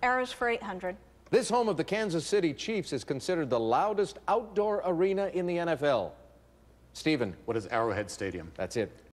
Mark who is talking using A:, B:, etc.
A: Arrows for 800.
B: This home of the Kansas City Chiefs is considered the loudest outdoor arena in the NFL. Stephen.
C: What is Arrowhead Stadium?
B: That's it.